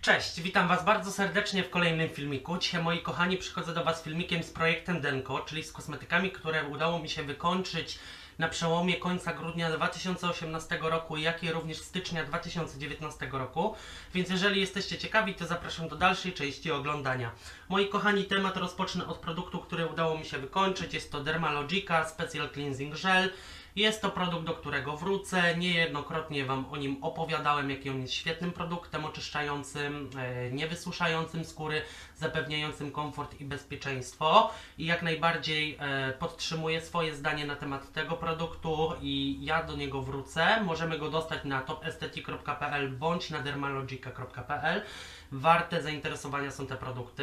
Cześć, witam Was bardzo serdecznie w kolejnym filmiku. Dzisiaj, moi kochani, przychodzę do Was z filmikiem z projektem Denko, czyli z kosmetykami, które udało mi się wykończyć na przełomie końca grudnia 2018 roku, jak i również stycznia 2019 roku. Więc jeżeli jesteście ciekawi, to zapraszam do dalszej części oglądania. Moi kochani, temat rozpocznę od produktu, który udało mi się wykończyć. Jest to Dermalogica Special Cleansing Gel. Jest to produkt, do którego wrócę. Niejednokrotnie Wam o nim opowiadałem, jaki on jest świetnym produktem oczyszczającym, niewysuszającym skóry, zapewniającym komfort i bezpieczeństwo. I jak najbardziej podtrzymuję swoje zdanie na temat tego produktu i ja do niego wrócę. Możemy go dostać na topestetic.pl bądź na dermalogica.pl. Warte zainteresowania są te produkty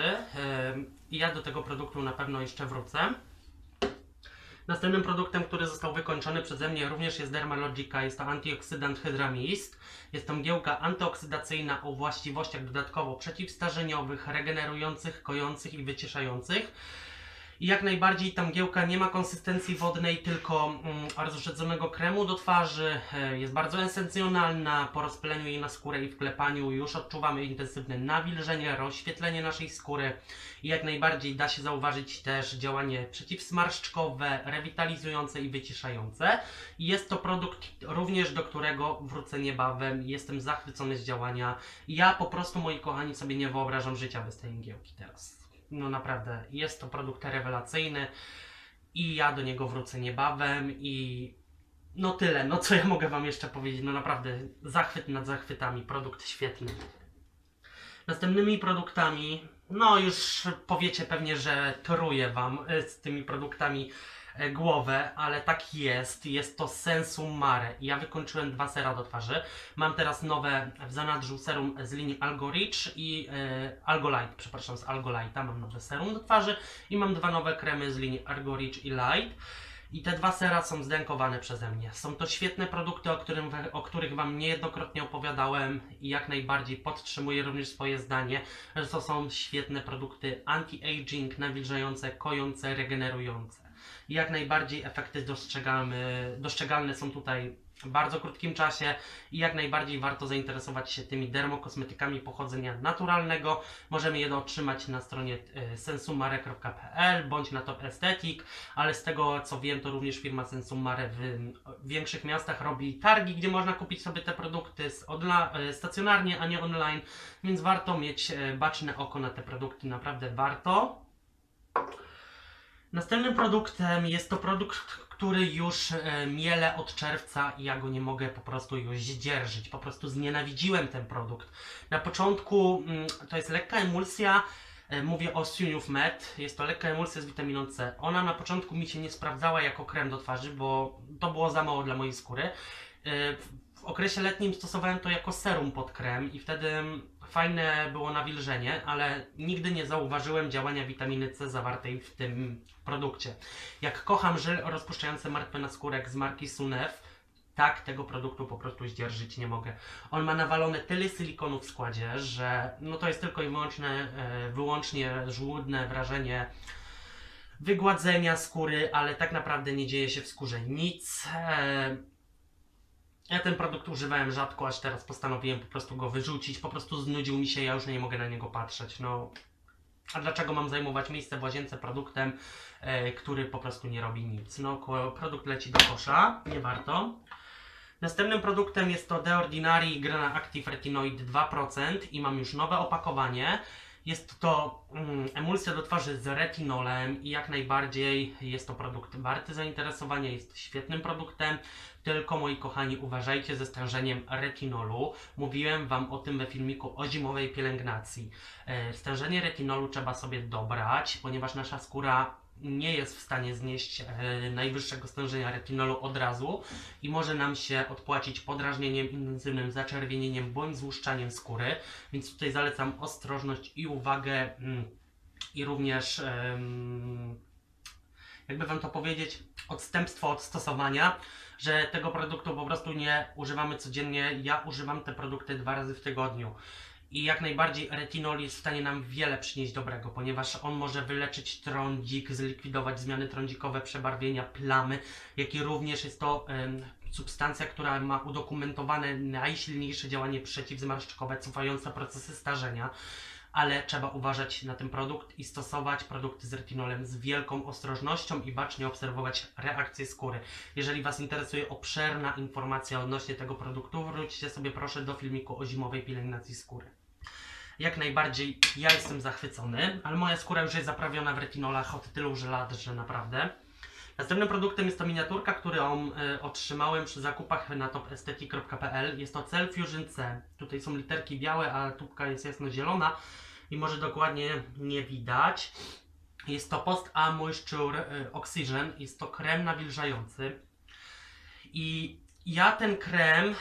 i ja do tego produktu na pewno jeszcze wrócę. Następnym produktem, który został wykończony przeze mnie, również jest Dermalogica. Jest to antioksydant Hydra Mist. Jest to mgiełka antyoksydacyjna o właściwościach dodatkowo przeciwstarzeniowych, regenerujących, kojących i wyciszających. I jak najbardziej ta mgiełka nie ma konsystencji wodnej, tylko rozrzedzonego kremu do twarzy. Jest bardzo esencjonalna. Po rozpyleniu jej na skórę i wklepaniu już odczuwamy intensywne nawilżenie, rozświetlenie naszej skóry. I jak najbardziej da się zauważyć też działanie przeciwsmarszczkowe, rewitalizujące i wyciszające. I jest to produkt również, do którego wrócę niebawem. Jestem zachwycony z działania. Ja po prostu, moi kochani, sobie nie wyobrażam życia bez tej mgiełki teraz. No naprawdę, jest to produkt rewelacyjny i ja do niego wrócę niebawem i no tyle, no co ja mogę Wam jeszcze powiedzieć, no naprawdę zachwyt nad zachwytami, produkt świetny. Następnymi produktami, no już powiecie pewnie, że toruję Wam z tymi produktami głowę, ale tak jest. Jest to Sensum Mare. Ja wykończyłem 2 sera do twarzy. Mam teraz nowe w zanadrzu serum z linii Algo Rich i Algolite, przepraszam, z Algolite'a mam nowe serum do twarzy i mam 2 nowe kremy z linii Algo Rich i Light. I te 2 sera są zdenkowane przeze mnie. Są to świetne produkty, o których Wam niejednokrotnie opowiadałem i jak najbardziej podtrzymuję również swoje zdanie, że to są świetne produkty anti-aging, nawilżające, kojące, regenerujące. I jak najbardziej efekty dostrzegalne są tutaj w bardzo krótkim czasie i jak najbardziej warto zainteresować się tymi dermokosmetykami pochodzenia naturalnego. Możemy je otrzymać na stronie sensumare.pl bądź na Top Aesthetic, ale z tego co wiem, to również firma Sensum Mare w większych miastach robi targi, gdzie można kupić sobie te produkty stacjonarnie, a nie online, więc warto mieć baczne oko na te produkty, naprawdę warto. Następnym produktem jest to produkt, który już mielę od czerwca i ja go nie mogę po prostu już zdzierżyć. Po prostu znienawidziłem ten produkt. Na początku to jest lekka emulsja, mówię o Sunuf Med. Jest to lekka emulsja z witaminą C. Ona na początku mi się nie sprawdzała jako krem do twarzy, bo to było za mało dla mojej skóry. W okresie letnim stosowałem to jako serum pod krem i wtedy fajne było nawilżenie, ale nigdy nie zauważyłem działania witaminy C zawartej w tym produkcie. Jak kocham żel rozpuszczający martwe naskórek z marki Sunef, tak tego produktu po prostu zdzierżyć nie mogę. On ma nawalone tyle silikonu w składzie, że no to jest tylko i wyłącznie żłudne wrażenie wygładzenia skóry, ale tak naprawdę nie dzieje się w skórze nic. Ja ten produkt używałem rzadko, aż teraz postanowiłem po prostu go wyrzucić. Po prostu znudził mi się, ja już nie mogę na niego patrzeć. No, a dlaczego mam zajmować miejsce w łazience produktem, który po prostu nie robi nic? No, produkt leci do kosza, nie warto. Następnym produktem jest to The Ordinary Grana Active Retinoid 2% i mam już nowe opakowanie. Jest to emulsja do twarzy z retinolem i jak najbardziej jest to produkt warty zainteresowania, jest świetnym produktem, tylko moi kochani uważajcie ze stężeniem retinolu. Mówiłem Wam o tym we filmiku o zimowej pielęgnacji. Stężenie retinolu trzeba sobie dobrać, ponieważ nasza skóra nie jest w stanie znieść najwyższego stężenia retinolu od razu i może nam się odpłacić podrażnieniem intensywnym, zaczerwienieniem bądź złuszczaniem skóry, więc tutaj zalecam ostrożność i uwagę i również jakby Wam to powiedzieć, odstępstwo od stosowania, że tego produktu po prostu nie używamy codziennie. Ja używam te produkty 2 razy w tygodniu. I jak najbardziej retinol jest w stanie nam wiele przynieść dobrego, ponieważ on może wyleczyć trądzik, zlikwidować zmiany trądzikowe, przebarwienia, plamy, jak i również jest to substancja, która ma udokumentowane najsilniejsze działanie przeciwzmarszczkowe, cofające procesy starzenia, ale trzeba uważać na ten produkt i stosować produkty z retinolem z wielką ostrożnością i bacznie obserwować reakcję skóry. Jeżeli Was interesuje obszerna informacja odnośnie tego produktu, wróćcie sobie proszę do filmiku o zimowej pielęgnacji skóry. Jak najbardziej ja jestem zachwycony, ale moja skóra już jest zaprawiona w retinolach od tylu lat, że naprawdę. Następnym produktem jest to miniaturka, którą otrzymałem przy zakupach na topestetic.pl. Jest to Cell Fusion C. Tutaj są literki białe, a tubka jest jasnozielona i może dokładnie nie widać. Jest to Post A Moisture Oxygen. Jest to krem nawilżający. I ja ten krem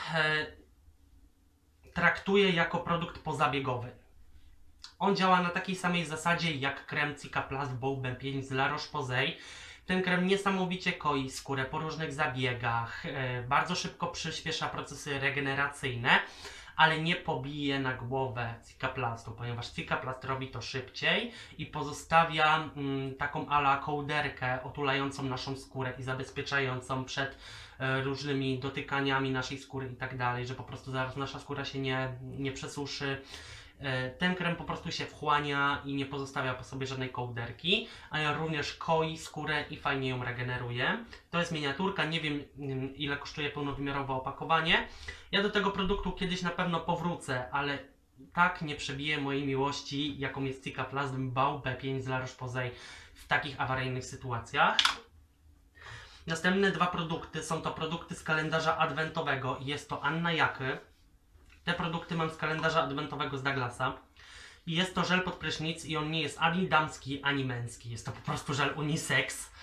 traktuję jako produkt pozabiegowy. On działa na takiej samej zasadzie jak krem Cicaplast Bow B5 z La Roche-Posay. Ten krem niesamowicie koi skórę po różnych zabiegach, bardzo szybko przyspiesza procesy regeneracyjne, ale nie pobije na głowę Cicaplastu, ponieważ Cicaplast robi to szybciej i pozostawia taką ala kołderkę otulającą naszą skórę i zabezpieczającą przed różnymi dotykaniami naszej skóry i tak dalej, że po prostu zaraz nasza skóra się nie przesuszy. Ten krem po prostu się wchłania i nie pozostawia po sobie żadnej kołderki, ale również koi skórę i fajnie ją regeneruje. To jest miniaturka, nie wiem ile kosztuje pełnowymiarowe opakowanie. Ja do tego produktu kiedyś na pewno powrócę, ale tak nie przebije mojej miłości, jaką jest Cicaplast Bow B5 z La Roche-Posay w takich awaryjnych sytuacjach. Następne dwa produkty są to produkty z kalendarza adwentowego i jest to Anna Jaky. Te produkty mam z kalendarza adwentowego z Douglasa. I jest to żel pod prysznic i on nie jest ani damski, ani męski. Jest to po prostu żel unisex.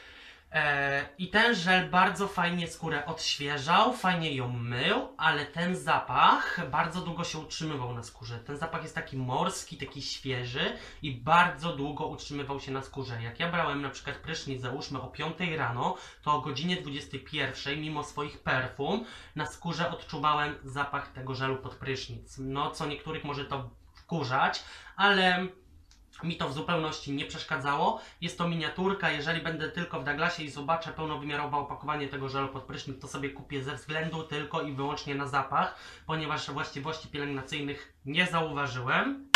I ten żel bardzo fajnie skórę odświeżał, fajnie ją mył, ale ten zapach bardzo długo się utrzymywał na skórze. Ten zapach jest taki morski, taki świeży i bardzo długo utrzymywał się na skórze. Jak ja brałem na przykład prysznic, załóżmy o 5 rano, to o godzinie 21, mimo swoich perfum, na skórze odczuwałem zapach tego żelu pod prysznic. No, co niektórych może to wkurzać, ale mi to w zupełności nie przeszkadzało. Jest to miniaturka, jeżeli będę tylko w Douglasie i zobaczę pełnowymiarowe opakowanie tego żelu pod prysznic, to sobie kupię ze względu tylko i wyłącznie na zapach, ponieważ właściwości pielęgnacyjnych nie zauważyłem.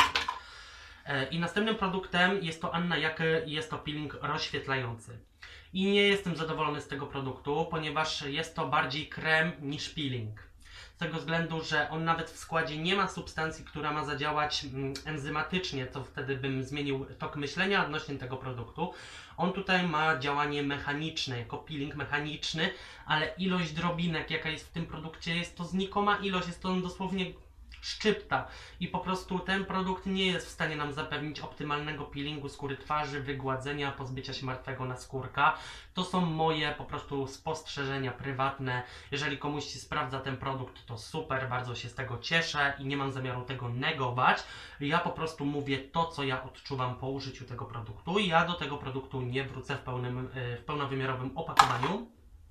I następnym produktem jest to Anna Jaky i jest to peeling rozświetlający. I nie jestem zadowolony z tego produktu, ponieważ jest to bardziej krem niż peeling. Z tego względu, że on nawet w składzie nie ma substancji, która ma zadziałać enzymatycznie, to wtedy bym zmienił tok myślenia odnośnie tego produktu. On tutaj ma działanie mechaniczne, jako peeling mechaniczny, ale ilość drobinek, jaka jest w tym produkcie, jest to znikoma ilość, jest to dosłownie szczypta i po prostu ten produkt nie jest w stanie nam zapewnić optymalnego peelingu skóry twarzy, wygładzenia, pozbycia się martwego naskórka. To są moje po prostu spostrzeżenia prywatne. Jeżeli komuś się sprawdza ten produkt, to super, bardzo się z tego cieszę i nie mam zamiaru tego negować. Ja po prostu mówię to, co ja odczuwam po użyciu tego produktu i ja do tego produktu nie wrócę w pełnowymiarowym opakowaniu.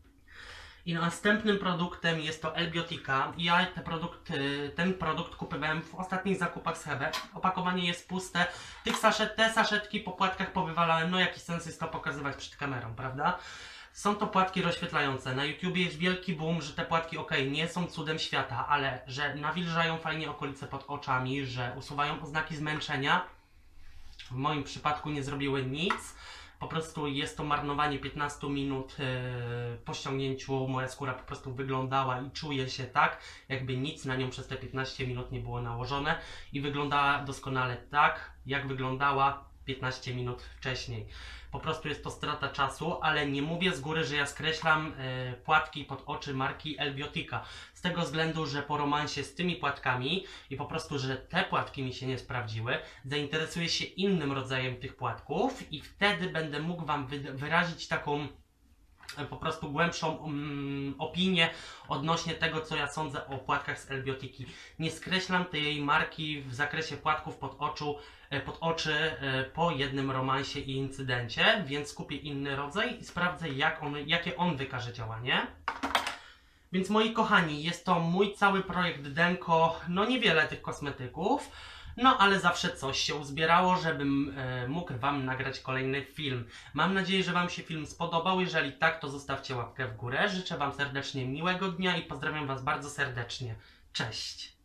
I następnym produktem jest to Elbiotica. Ja ten produkt kupowałem w ostatnich zakupach z Hebe. Opakowanie jest puste. Te saszetki po płatkach powywalałem. No jaki sens jest to pokazywać przed kamerą, prawda? Są to płatki rozświetlające. Na YouTubie jest wielki boom, że te płatki nie są cudem świata, ale że nawilżają fajnie okolice pod oczami, że usuwają oznaki zmęczenia. W moim przypadku nie zrobiły nic. Po prostu jest to marnowanie 15 minut po ściągnięciu. Moja skóra po prostu wyglądała i czuje się tak, jakby nic na nią przez te 15 minut nie było nałożone i wyglądała doskonale tak, jak wyglądała 15 minut wcześniej. Po prostu jest to strata czasu, ale nie mówię z góry, że ja skreślam płatki pod oczy marki Elbiotica. Z tego względu, że po romansie z tymi płatkami i po prostu, że te płatki mi się nie sprawdziły, zainteresuję się innym rodzajem tych płatków i wtedy będę mógł Wam wyrazić taką po prostu głębszą opinię odnośnie tego, co ja sądzę o płatkach z Elbiotiki. Nie skreślam tej marki w zakresie płatków pod oczy po jednym romansie i incydencie, więc kupię inny rodzaj i sprawdzę, jakie on wykaże działanie. Więc moi kochani, jest to mój cały projekt Denko, no niewiele tych kosmetyków. No ale zawsze coś się uzbierało, żebym mógł Wam nagrać kolejny film. Mam nadzieję, że Wam się film spodobał. Jeżeli tak, to zostawcie łapkę w górę. Życzę Wam serdecznie miłego dnia i pozdrawiam Was bardzo serdecznie. Cześć!